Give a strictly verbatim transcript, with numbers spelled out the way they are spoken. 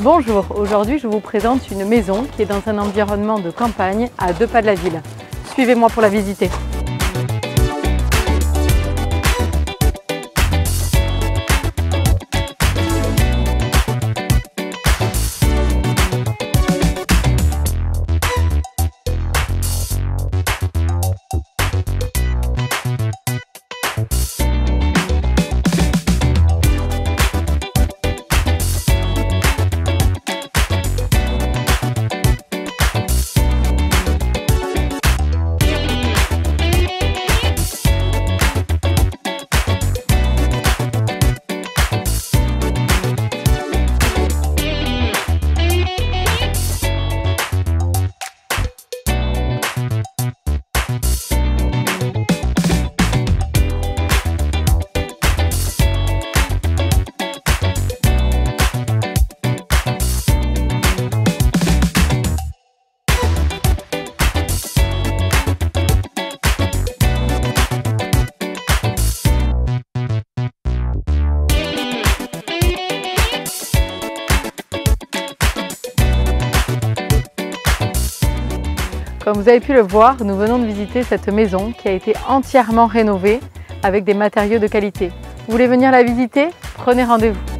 Bonjour, aujourd'hui je vous présente une maison qui est dans un environnement de campagne à deux pas de la ville. Suivez-moi pour la visiter. Comme vous avez pu le voir, nous venons de visiter cette maison qui a été entièrement rénovée avec des matériaux de qualité. Vous voulez venir la visiter? Prenez rendez-vous.